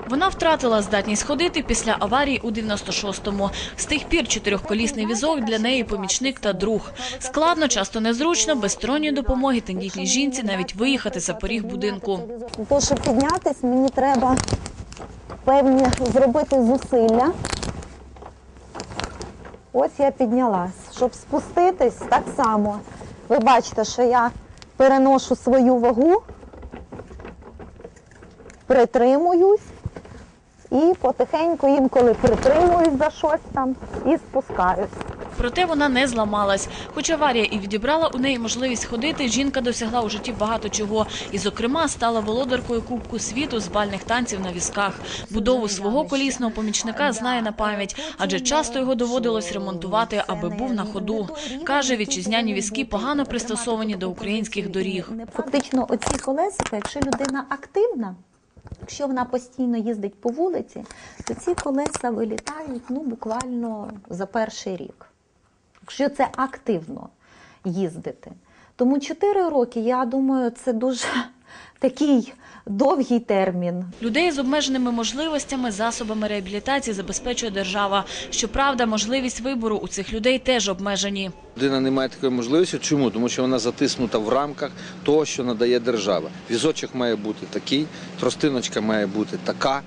Вона втратила здатність ходити після аварії у 96-му. З тих пір чотирьохколісний візок для неї помічник та друг. Складно, часто незручно, без сторонньої допомоги тендітній жінці навіть виїхати за поріг будинку. Для того, щоб піднятися, мені треба певні зробити зусилля. Ось я піднялась. Щоб спуститись, так само. Ви бачите, що я переношу свою вагу, притримуюсь і потихеньку інколи притримуюсь за щось там і спускаюсь. Проте вона не зламалась. Хоч аварія і відібрала у неї можливість ходити, жінка досягла у житті багато чого. І, зокрема, стала володаркою Кубку світу з бальних танців на візках. Будову свого колісного помічника знає на пам'ять, адже часто його доводилось ремонтувати, аби був на ходу. Каже, вітчизняні візки погано пристосовані до українських доріг. Фактично, оці колесика, якщо людина активна, якщо вона постійно їздить по вулиці, то ці колеса вилітають буквально за перший рік. Якщо це активно їздити. Тому 4 роки, я думаю, це дуже такий довгий термін. Людей з обмеженими можливостями, засобами реабілітації забезпечує держава. Щоправда, можливість вибору у цих людей теж обмежені. Людина не має такої можливості. Чому? Тому що вона затиснута в рамках того, що надає держава. Візочок має бути такий, тростиночка має бути така,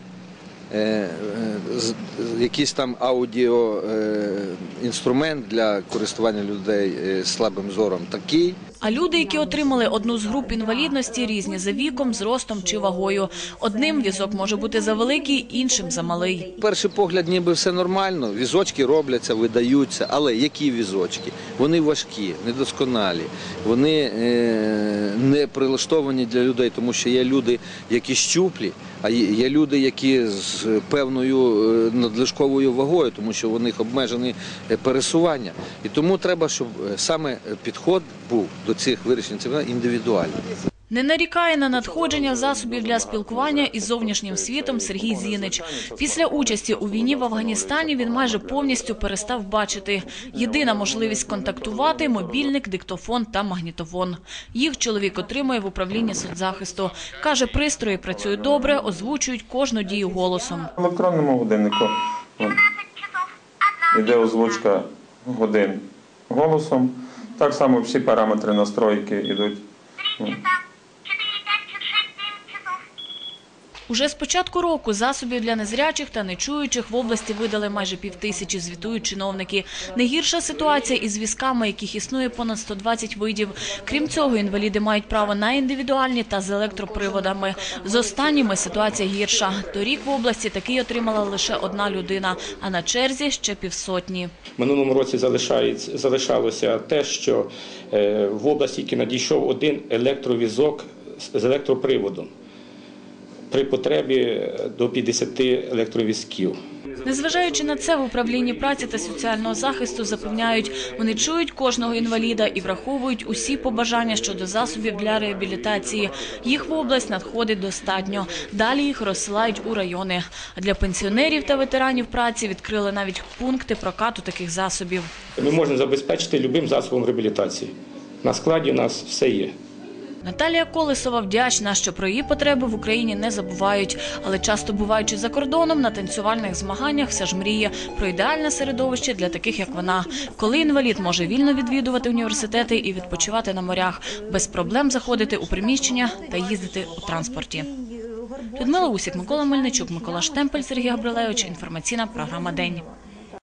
якийсь там аудіоінструмент для користування людей з слабим зором такий. А люди, які отримали одну з груп інвалідності, різні за віком, зростом чи вагою. Одним візок може бути завеликий, іншим замалий. Перший погляд ніби все нормально, візочки робляться, видаються, але які візочки? Вони важкі, недосконалі, вони не прилаштовані для людей, тому що є люди, які щуплі, а є люди, які з певною надлишковою вагою, тому що у них обмежені пересування. І тому треба, щоб саме підход був до цих вирішень індивідуальний. Не нарікає на надходження засобів для спілкування із зовнішнім світом Сергій Зінич. Після участі у війні в Афганістані він майже повністю перестав бачити. Єдина можливість контактувати – мобільник, диктофон та магнітофон. Їх чоловік отримує в управлінні соцзахисту. Каже, пристрої працюють добре, озвучують кожну дію голосом. В електронному годиннику йде озвучка годин голосом. Так само всі параметри настройки йдуть. Уже з початку року засобів для незрячих та нечуючих в області видали майже 5000, звітують чиновники. Не гірша ситуація із візками, яких існує понад 120 видів. Крім цього, інваліди мають право на індивідуальні та з електроприводами. З останніми ситуація гірша. Торік в області такий отримала лише одна людина, а на черзі ще півсотні. В минулому році залишалося те, що в області тільки надійшов один електровізок з електроприводом. При потребі до 50 електровізків. Незважаючи на це, в управлінні праці та соціального захисту запевняють, вони чують кожного інваліда і враховують усі побажання щодо засобів для реабілітації. Їх в область надходить достатньо. Далі їх розсилають у райони. А для пенсіонерів та ветеранів праці відкрили навіть пункти прокату таких засобів. Ми можемо забезпечити будь-яким засобом реабілітації. На складі у нас все є. Наталія Колесова вдячна, що про її потреби в Україні не забувають. Але часто буваючи за кордоном, на танцювальних змаганнях все ж мріє про ідеальне середовище для таких, як вона. Коли інвалід може вільно відвідувати університети і відпочивати на морях, без проблем заходити у приміщення та їздити у транспорті. Людмила Усік, Микола Мельничук, Микола Штемпель, Сергій Габрилевич. Інформаційна програма «День».